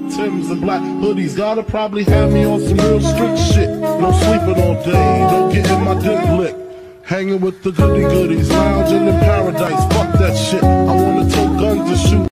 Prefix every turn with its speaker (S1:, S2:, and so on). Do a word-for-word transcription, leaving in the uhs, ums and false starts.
S1: Timbs and black hoodies. Gotta probably have me on some real strict shit. No sleeping all day, don't get in my dick lick. Hanging with the goody goodies, lounging in paradise. Fuck that shit. I wanna tote guns and shoot